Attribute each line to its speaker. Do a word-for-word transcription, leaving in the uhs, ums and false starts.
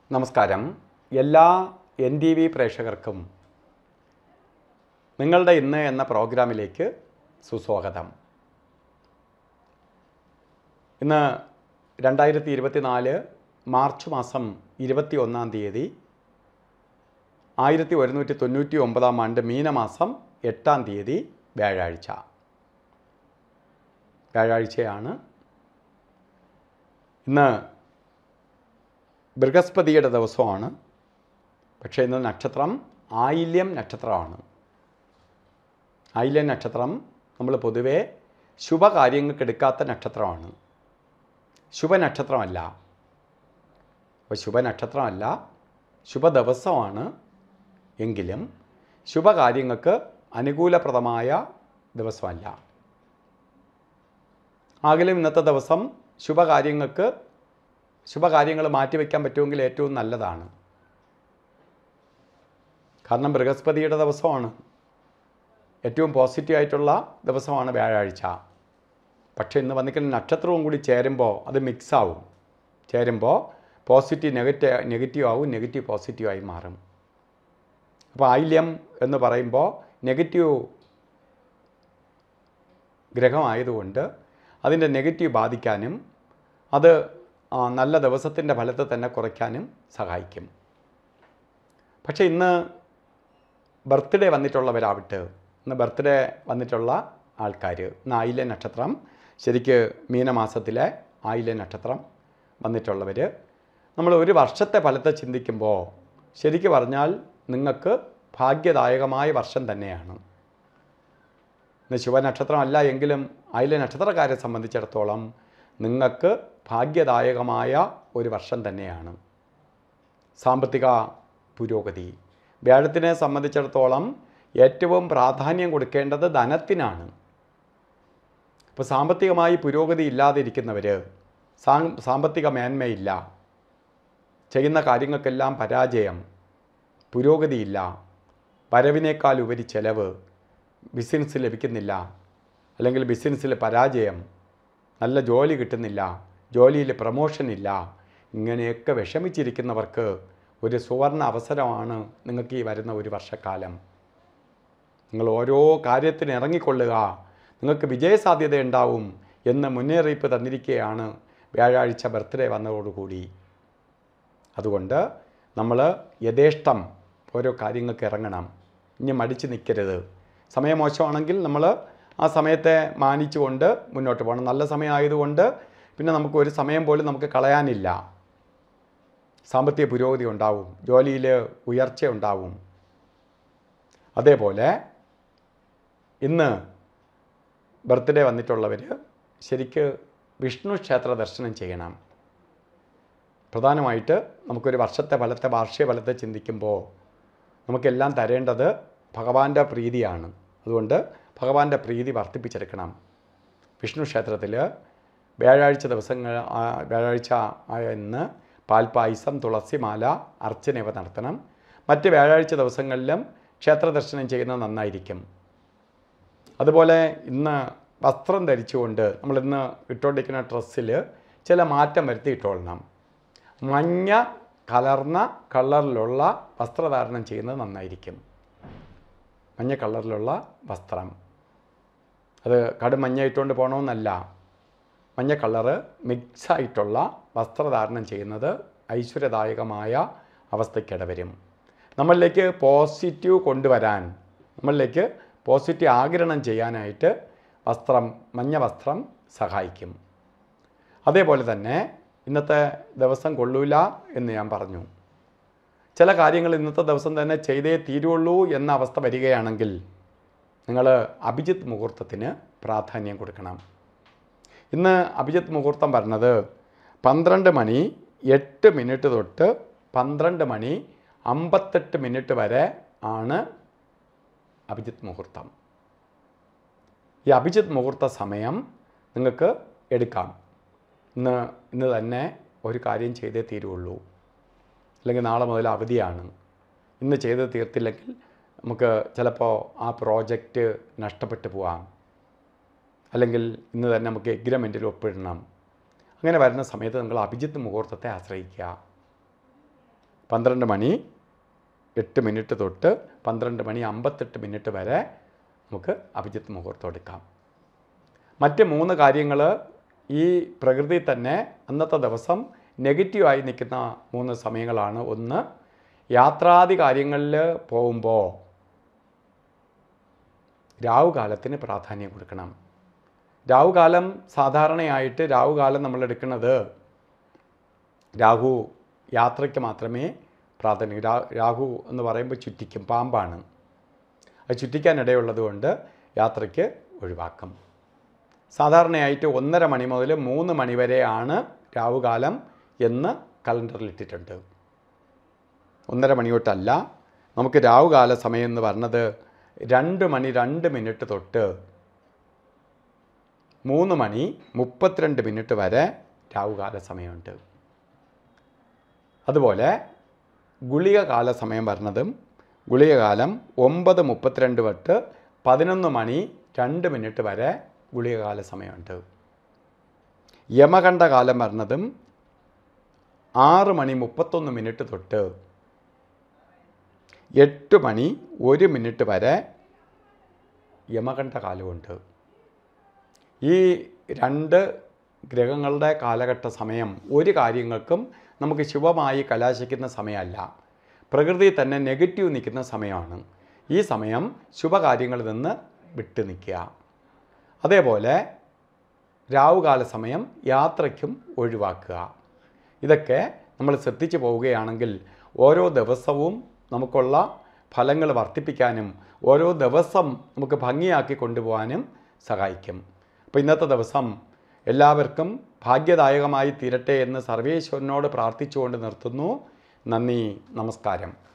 Speaker 1: നമസ്കാരം. എല്ലാ N T V പ്രേക്ഷകർക്കും നിങ്ങളുടെ ഇന്ന് എന്ന പ്രോഗ്രാമിലേക്ക് സുസ്വാഗതം. ഇന്ന് രണ്ടായിരത്തി ഇരുപത്തി നാല് മാർച്ച് മാസം ഇരുപത്തി ഒന്നാം തീയതി ആയിരത്തി ഒരുന്നൂറ്റി തൊണ്ണൂറ്റി ഒമ്പതാം ആണ്ട് മീനമാസം എട്ടാം തീയതി വ്യാഴാഴ്ച വ്യാഴാഴ്ചയാണ്. ഇന്ന് ബൃഹസ്പതിയുടെ ദിവസമാണ്. പക്ഷേ ഇന്ന് നക്ഷത്രം ആയില്യം നക്ഷത്രമാണ്. ആയില്യം നക്ഷത്രം നമ്മൾ പൊതുവേ ശുഭകാര്യങ്ങൾക്ക് എടുക്കാത്ത നക്ഷത്രമാണ്. ശുഭനക്ഷത്രമല്ല. അപ്പോൾ ശുഭനക്ഷത്രമല്ല, ശുഭദിവസമാണ്. എങ്കിലും ശുഭകാര്യങ്ങൾക്ക് അനുകൂലപ്രദമായ ദിവസമല്ല. ആകിലും ഇന്നത്തെ ദിവസം ശുഭകാര്യങ്ങൾക്ക് ശുഭകാര്യങ്ങൾ മാറ്റിവെക്കാൻ പറ്റുമെങ്കിൽ ഏറ്റവും നല്ലതാണ്. കാരണം ബൃഹസ്പതിയുടെ ദിവസമാണ്. ഏറ്റവും പോസിറ്റീവായിട്ടുള്ള ദിവസമാണ് വ്യാഴാഴ്ച. പക്ഷേ ഇന്ന് വന്നിക്കുന്ന നക്ഷത്രവും കൂടി ചേരുമ്പോൾ അത് മിക്സാവും. ചേരുമ്പോൾ പോസിറ്റീവ് നെഗറ്റീവ് നെഗറ്റീവ് ആവും, നെഗറ്റീവ് പോസിറ്റീവായി മാറും. അപ്പോൾ ആയില്യം എന്ന് പറയുമ്പോൾ നെഗറ്റീവ് ഗ്രഹമായതുകൊണ്ട് അതിൻ്റെ നെഗറ്റീവ് ബാധിക്കാനും അത് നല്ല ദിവസത്തിൻ്റെ ഫലത്തെ തന്നെ കുറയ്ക്കാനും സഹായിക്കും. പക്ഷേ ഇന്ന് ബർത്ത്ഡേ വന്നിട്ടുള്ളവരാവട്ടെ, ഇന്ന് ബർത്ത്ഡേ വന്നിട്ടുള്ള ആൾക്കാർ, ഇന്ന് ആയില്യ നക്ഷത്രം, ശരിക്ക് മീനമാസത്തിലെ ആയില്യ നക്ഷത്രം വന്നിട്ടുള്ളവർ, നമ്മൾ ഒരു വർഷത്തെ ഫലത്തെ ചിന്തിക്കുമ്പോൾ ശരിക്ക് പറഞ്ഞാൽ നിങ്ങൾക്ക് ഭാഗ്യദായകമായ വർഷം തന്നെയാണ്. ഇന്ന് ശുഭനക്ഷത്രമല്ല എങ്കിലും ആയില്യ നക്ഷത്രക്കാരെ സംബന്ധിച്ചിടത്തോളം നിങ്ങൾക്ക് ഭാഗ്യദായകമായ ഒരു വർഷം തന്നെയാണ്. സാമ്പത്തിക പുരോഗതി, വ്യാഴത്തിനെ സംബന്ധിച്ചിടത്തോളം ഏറ്റവും പ്രാധാന്യം കൊടുക്കേണ്ടത് ധനത്തിനാണ്. ഇപ്പോൾ സാമ്പത്തികമായി പുരോഗതി ഇല്ലാതിരിക്കുന്നവർ, സാ സാമ്പത്തിക മേന്മയില്ല, ചെയ്യുന്ന കാര്യങ്ങൾക്കെല്ലാം പരാജയം, പുരോഗതിയില്ല, വരവിനേക്കാൾ ഉപരി ചെലവ്, ബിസിനസ് ലഭിക്കുന്നില്ല, അല്ലെങ്കിൽ ബിസിനസ്സിൽ പരാജയം, നല്ല ജോലി കിട്ടുന്നില്ല, ജോലിയിൽ പ്രമോഷൻ ഇല്ല, ഇങ്ങനെയൊക്കെ വിഷമിച്ചിരിക്കുന്നവർക്ക് ഒരു സുവർണ അവസരമാണ് നിങ്ങൾക്ക് ഈ വരുന്ന ഒരു വർഷക്കാലം. നിങ്ങൾ ഓരോ കാര്യത്തിന് ഇറങ്ങിക്കൊള്ളുക, നിങ്ങൾക്ക് വിജയസാധ്യത ഉണ്ടാവും എന്ന് മുന്നറിയിപ്പ് തന്നിരിക്കുകയാണ് വ്യാഴാഴ്ച ബർത്ത്ഡേ വന്നതോടുകൂടി. അതുകൊണ്ട് നമ്മൾ യഥേഷ്ടം ഓരോ കാര്യങ്ങൾക്ക് ഇറങ്ങണം. ഇനി മടിച്ച് നിൽക്കരുത്. സമയം മോശമാണെങ്കിൽ നമ്മൾ ആ സമയത്തെ മാനിച്ചുകൊണ്ട് മുന്നോട്ട് പോകണം. നല്ല സമയമായതുകൊണ്ട് പിന്നെ നമുക്ക് ഒരു സമയം പോലും നമുക്ക് കളയാനില്ല. സാമ്പത്തിക പുരോഗതി ഉണ്ടാവും, ജോലിയിൽ ഉയർച്ച ഉണ്ടാവും. അതേപോലെ ഇന്ന് ബർത്ത്ഡേ വന്നിട്ടുള്ളവർ ശരിക്ക് വിഷ്ണു ക്ഷേത്ര ദർശനം ചെയ്യണം. പ്രധാനമായിട്ട് നമുക്കൊരു വർഷത്തെ ഫലത്തെ, വാർഷിക ഫലത്തെ ചിന്തിക്കുമ്പോൾ നമുക്കെല്ലാം തരേണ്ടത് ഭഗവാന്റെ പ്രീതിയാണ്. അതുകൊണ്ട് ഭഗവാന്റെ പ്രീതി വർദ്ധിപ്പിച്ചെടുക്കണം. വിഷ്ണു ക്ഷേത്രത്തിൽ വ്യാഴാഴ്ച ദിവസങ്ങൾ വ്യാഴാഴ്ച ഇന്ന് പാൽപ്പായസം, തുളസിമാല, അർച്ചനവ നടത്തണം. മറ്റ് വ്യാഴാഴ്ച ദിവസങ്ങളിലും ക്ഷേത്ര ദർശനം ചെയ്യുന്നത് നന്നായിരിക്കും. അതുപോലെ ഇന്ന് വസ്ത്രം ധരിച്ചുകൊണ്ട് നമ്മളിന്ന് ഇട്ടുകൊണ്ടിരിക്കുന്ന ഡ്രസ്സിൽ ചില മാറ്റം വരുത്തി ഇട്ടുകൊള്ളണം. മഞ്ഞ കലർന്ന കളറിലുള്ള വസ്ത്രധാരണം ചെയ്യുന്നത് നന്നായിരിക്കും. മഞ്ഞ കളറിലുള്ള വസ്ത്രം, അത് കടുമഞ്ഞ ഇട്ടുകൊണ്ട് പോകണമെന്നല്ല, മഞ്ഞ കളറ് മിക്സായിട്ടുള്ള വസ്ത്രധാരണം ചെയ്യുന്നത് ഐശ്വര്യദായകമായ അവസ്ഥയ്ക്കിടവരും. നമ്മളിലേക്ക് പോസിറ്റീവ് കൊണ്ടുവരാൻ, നമ്മളിലേക്ക് പോസിറ്റീവ് ആഗിരണം ചെയ്യാനായിട്ട് വസ്ത്രം, മഞ്ഞ വസ്ത്രം സഹായിക്കും. അതേപോലെ തന്നെ ഇന്നത്തെ ദിവസം കൊള്ളൂല എന്ന് ഞാൻ പറഞ്ഞു. ചില കാര്യങ്ങൾ ഇന്നത്തെ ദിവസം തന്നെ ചെയ്തേ തീരുള്ളൂ എന്ന അവസ്ഥ വരികയാണെങ്കിൽ നിങ്ങൾ അഭിജിത്ത് മുഹൂർത്തത്തിന് പ്രാധാന്യം കൊടുക്കണം. ഇന്ന് അഭിജിത്ത് മുഹൂർത്തം പറഞ്ഞത് പന്ത്രണ്ട് മണി എട്ട് മിനിറ്റ് തൊട്ട് പന്ത്രണ്ട് മണി അമ്പത്തെട്ട് മിനിറ്റ് വരെ ആണ് അഭിജിത്ത് മുഹൂർത്തം. ഈ അഭിജിത്ത് മുഹൂർത്ത സമയം നിങ്ങൾക്ക് എടുക്കാം. ഇന്ന് ഇന്ന് തന്നെ ഒരു കാര്യം ചെയ്തേ തീരുള്ളൂ, അല്ലെങ്കിൽ നാളെ മുതൽ അവധിയാണ്, ഇന്ന് ചെയ്ത് തീർത്തില്ലെങ്കിൽ നമുക്ക് ചിലപ്പോൾ ആ പ്രോജക്റ്റ് നഷ്ടപ്പെട്ടു പോകാം, അല്ലെങ്കിൽ ഇന്ന് തന്നെ നമുക്ക് എഗ്രിമെൻറ്റിൽ ഒപ്പിടണം. അങ്ങനെ വരുന്ന സമയത്ത് നിങ്ങൾ അഭിജിത്ത് മുഹൂർത്തത്തെ ആശ്രയിക്കുക. പന്ത്രണ്ട് മണി എട്ട് മിനിറ്റ് തൊട്ട് പന്ത്രണ്ട് മണി അമ്പത്തെട്ട് മിനിറ്റ് വരെ നമുക്ക് അഭിജിത്ത് മുഹൂർത്തം എടുക്കാം. മറ്റ് മൂന്ന് കാര്യങ്ങൾ ഈ പ്രകൃതി തന്നെ അന്നത്തെ ദിവസം നെഗറ്റീവായി നിൽക്കുന്ന മൂന്ന് സമയങ്ങളാണ്. ഒന്ന്, യാത്രാദി കാര്യങ്ങളിൽ പോകുമ്പോൾ രാവുകാലത്തിന് പ്രാധാന്യം കൊടുക്കണം. രാവുകാലം സാധാരണയായിട്ട് രാവുകാലം നമ്മൾ എടുക്കുന്നത് രാഹു യാത്രയ്ക്ക് മാത്രമേ പ്രാധാന്യം. രാ രാഹു എന്ന് പറയുമ്പോൾ ചുറ്റിക്കും, പാമ്പാണ്. അത് ചുറ്റിക്കാനിടയുള്ളത് കൊണ്ട് യാത്രയ്ക്ക് ഒഴിവാക്കും. സാധാരണയായിട്ട് ഒന്നര മണി മുതൽ മൂന്ന് മണി വരെയാണ് രാവുകാലം എന്ന് കലണ്ടറിൽ ഇട്ടിട്ടുണ്ട്. ഒന്നര മണി തൊട്ടല്ല. നമുക്ക് രാവുകാല സമയം എന്ന് പറഞ്ഞത് രണ്ട് മണി രണ്ട് മിനിറ്റ് തൊട്ട് മൂന്ന് മണി മുപ്പത്തിരണ്ട് മിനിറ്റ് വരെ രാവുകാല സമയമുണ്ട്. അതുപോലെ ഗുളിക കാല സമയം പറഞ്ഞതും ഗുളികകാലം ഒമ്പത് മുപ്പത്തിരണ്ട് തൊട്ട് പതിനൊന്ന് മണി രണ്ട് മിനിറ്റ് വരെ ഗുളികകാല സമയമുണ്ട്. യമകണ്ഠ കാലം പറഞ്ഞതും ആറ് മണി മുപ്പത്തൊന്ന് മിനിറ്റ് തൊട്ട് എട്ട് മണി ഒരു മിനിറ്റ് വരെ യമകണ്ഠ കാലമുണ്ട്. ഈ രണ്ട് ഗ്രഹങ്ങളുടെ കാലഘട്ട സമയം ഒരു കാര്യങ്ങൾക്കും നമുക്ക് ശുഭമായി കലാശിക്കുന്ന സമയമല്ല. പ്രകൃതി തന്നെ നെഗറ്റീവ് നിൽക്കുന്ന സമയമാണ്. ഈ സമയം ശുഭകാര്യങ്ങളിൽ നിന്ന് വിട്ടു നിൽക്കുക. അതേപോലെ രാവുകാല സമയം യാത്രയ്ക്കും ഒഴിവാക്കുക. ഇതൊക്കെ നമ്മൾ ശ്രദ്ധിച്ചു പോവുകയാണെങ്കിൽ ഓരോ ദിവസവും നമുക്കുള്ള ഫലങ്ങൾ വർദ്ധിപ്പിക്കാനും ഓരോ ദിവസം നമുക്ക് ഭംഗിയാക്കി കൊണ്ടുപോകാനും സഹായിക്കും. അപ്പോൾ ഇന്നത്തെ ദിവസം എല്ലാവർക്കും ഭാഗ്യദായകമായി തീരട്ടെ എന്ന് സർവേശ്വരനോട് പ്രാർത്ഥിച്ചുകൊണ്ട് നിർത്തുന്നു. നന്ദി, നമസ്കാരം.